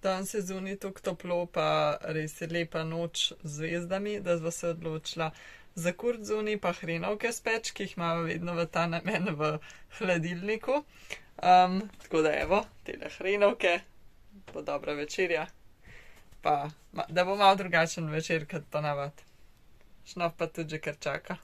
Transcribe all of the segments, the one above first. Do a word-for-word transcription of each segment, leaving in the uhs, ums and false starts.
Danes je zunaj tako toplo, pa res je lepa noč z zvezdami, da sva se odločila za kurt zunaj, pa hrenovke speč, ki jih imamo vedno v ta namen v hladilniku. Um, tako da evo, tele hrenovke, bo dobra večerja, pa da bo malo drugačen večer kot ponavad. Šnof pa tudi že kar čaka.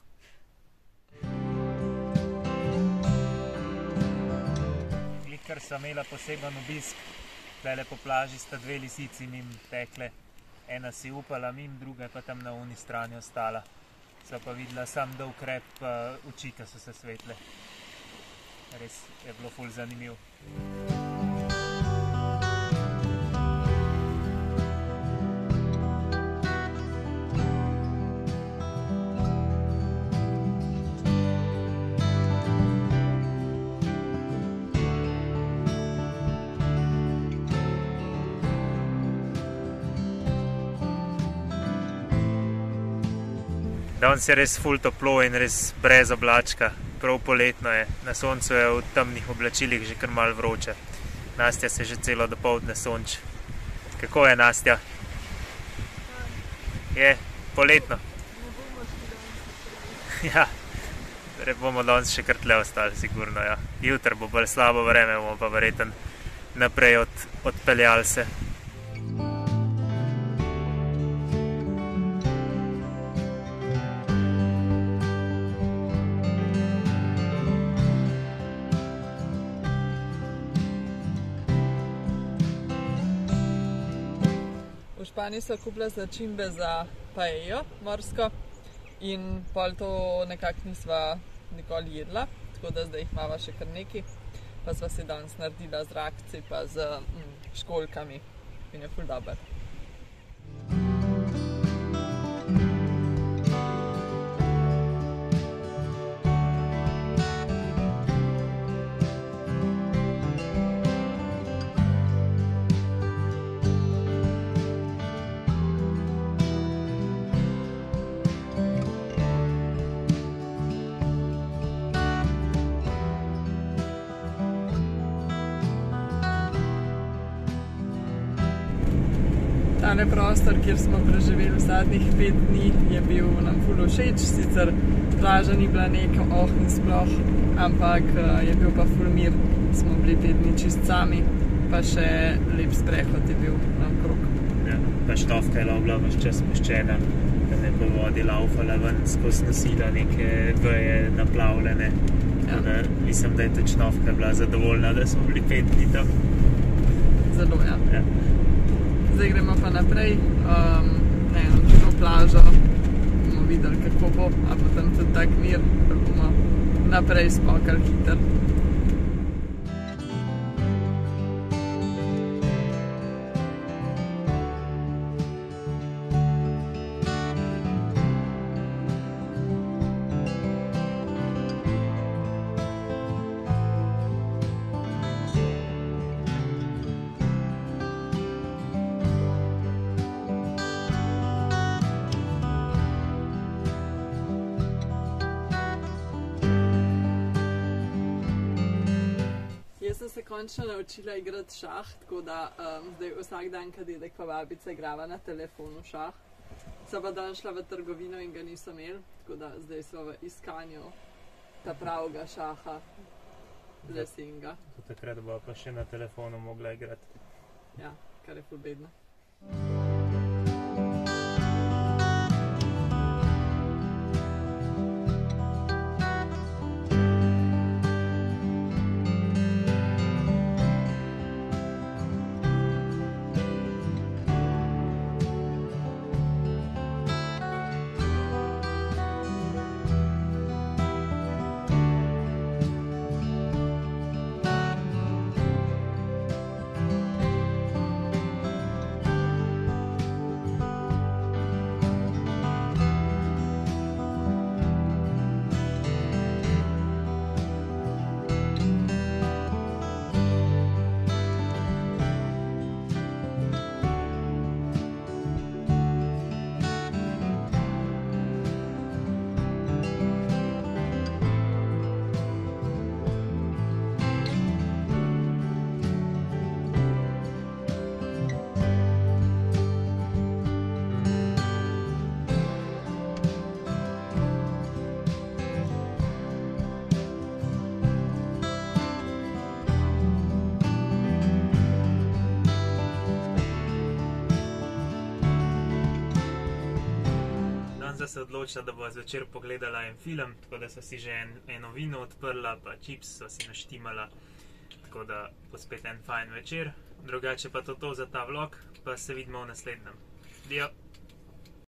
Ker sem imela poseben obisk, tlele po plaži sta dve lisici mim tekle. Ena si upala mim, druga pa tam na uni strani ostala. So pa videla sam da ukrep, pa oči, ki so se svetle. Res je bilo ful zanimiv. Danes je res ful toplo in res brez oblačka, prav poletno je. Na soncu je v temnih oblačilih že kar malo vroče. Nastja se že celo dopoldne sonči. Kako je, Nastja? Je poletno? Ja, bomo danes še kar tle ostali, sigurno, ja. Jutri bo bolj slabo vreme, bomo pa verjetno naprej od, odpeljali se. V Španiji so kupila začimbe za paello morsko in pol to nekako nisva nikoli jedla, tako da zdaj jih imava še kar nekaj. Pa sva si danes naredila z rakci pa z mm, školjkami in je ful dober. Tale prostor, kjer smo preživeli zadnjih pet dni, je bil nam ful všeč, sicer plaža ni bila neka oh in sploh, ampak je bil pa ful mir, smo bili pet dni čist sami, pa še lep sprehod je bil naokrog. Ja, pa Štofka je bila vse čas spuščena, da ne bo vodi laufala ven skozi nosila neke veje naplavljene. Ja. Da, mislim, da je tudi Štofka bila zadovoljna, da smo bili pet dni tam. Zelo, ja. Ja. Zdaj gremo pa naprej um, na eno drugo plažo, bomo videli, kako bo, a potem tudi tak mir, da bomo naprej spokali hiter. Jaz sem se končno naučila igrati šah, tako da um, zdaj vsak dan, kad dedek pa babica igrava na telefonu šah. Sem pa dan šla v trgovino in ga niso imeli, tako da zdaj smo v iskanju ta pravega šaha lesenga. Takrat bo pa še na telefonu mogla igrati. Ja, kar je ful bedno. sta se odločila, da bo zvečer pogledala en film, tako da so si že en, eno vino odprla, pa čips so si naštimala, tako da bo spet en fajn večer. Drugače pa to to za ta vlog, pa se vidimo v naslednjem. Dio!